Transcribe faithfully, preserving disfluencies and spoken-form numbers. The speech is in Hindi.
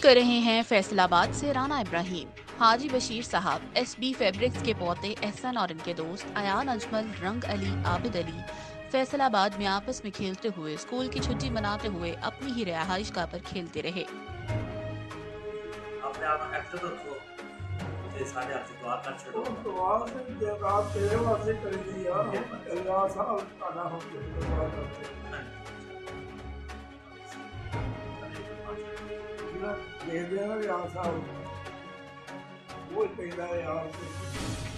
कर रहे हैं फैसलाबाद से राना इब्राहिम। हाजी बशीर साहब एस बी फैब्रिक्स के पोते एहसन और इनके दोस्त अयान अजमल, रंग अली, आबिद अली फैसलाबाद में आपस में खेलते हुए स्कूल की छुट्टी मनाते हुए अपनी ही रिहाइश गाह पर खेलते रहे। अपने आप एक्टर तो रखो ते साढ़े हाथ से दुआ कर छोड़ो। तो दुआ से जब आप तेरे वास्ते करेंगे यार, अल्लाह साहब ताला हम दुआ करते हैं। देख देना यार साहब, वो कहता है यार